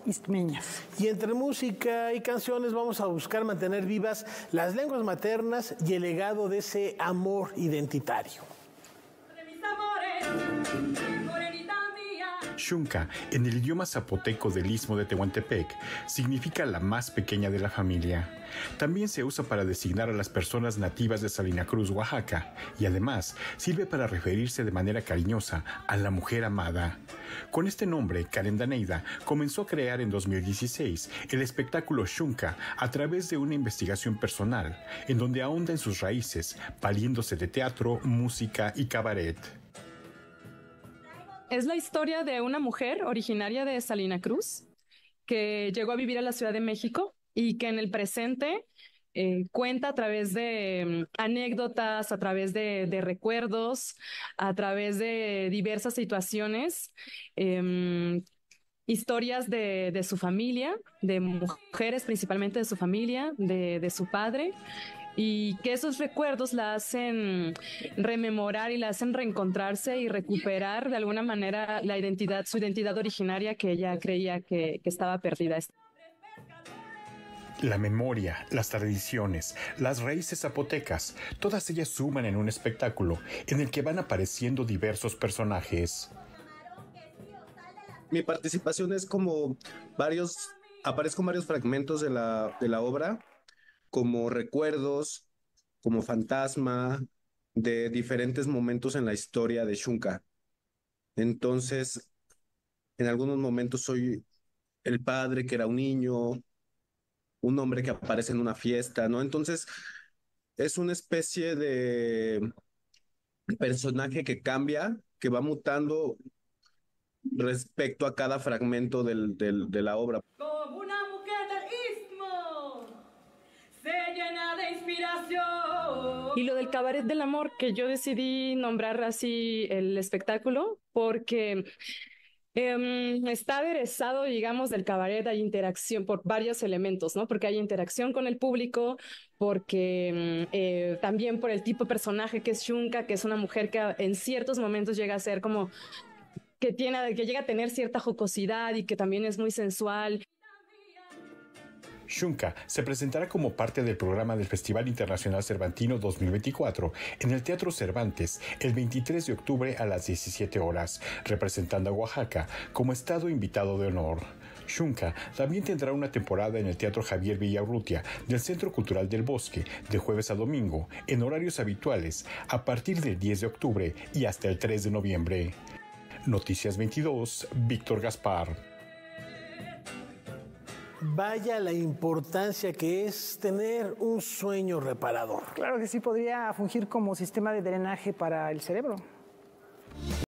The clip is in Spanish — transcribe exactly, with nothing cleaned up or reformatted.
istmeñas. Y entre música y canciones vamos a buscar mantener vivas las lenguas maternas y el legado de ese amor identitario. Xunca, en el idioma zapoteco del Istmo de Tehuantepec, significa la más pequeña de la familia. También se usa para designar a las personas nativas de Salina Cruz, Oaxaca, y además sirve para referirse de manera cariñosa a la mujer amada. Con este nombre, Karen Daneida comenzó a crear en dos mil dieciséis el espectáculo Xunca a través de una investigación personal, en donde ahonda en sus raíces, valiéndose de teatro, música y cabaret. Es la historia de una mujer originaria de Salina Cruz que llegó a vivir a la Ciudad de México y que en el presente eh, cuenta a través de um, anécdotas, a través de, de recuerdos, a través de diversas situaciones, eh, historias de, de su familia, de mujeres principalmente de su familia, de, de su padre, y que esos recuerdos la hacen rememorar y la hacen reencontrarse y recuperar de alguna manera la identidad, su identidad originaria que ella creía que, que estaba perdida. La memoria, las tradiciones, las raíces zapotecas, todas ellas suman en un espectáculo en el que van apareciendo diversos personajes. Mi participación es como varios, aparezco en varios fragmentos de la, de la obra, como recuerdos, como fantasma de diferentes momentos en la historia de Xunca. Entonces, en algunos momentos soy el padre que era un niño, un hombre que aparece en una fiesta, ¿no? Entonces, es una especie de personaje que cambia, que va mutando respecto a cada fragmento del, del, de la obra. Como una mujer del Istmo, se llena de inspiración. Y lo del cabaret del amor, que yo decidí nombrar así el espectáculo, porque eh, está aderezado, digamos, del cabaret, hay interacción por varios elementos, ¿no? Porque hay interacción con el público, porque eh, también por el tipo de personaje que es Xunca, que es una mujer que en ciertos momentos llega a ser como que tiene, que llega a tener cierta jocosidad y que también es muy sensual. Xunca se presentará como parte del programa del Festival Internacional Cervantino dos mil veinticuatro en el Teatro Cervantes el veintitrés de octubre a las diecisiete horas, representando a Oaxaca como estado invitado de honor. Xunca también tendrá una temporada en el Teatro Javier Villaurrutia del Centro Cultural del Bosque de jueves a domingo en horarios habituales a partir del diez de octubre y hasta el tres de noviembre. Noticias veintidós, Víctor Gaspar. Vaya la importancia que es tener un sueño reparador. Claro que sí, podría fungir como sistema de drenaje para el cerebro.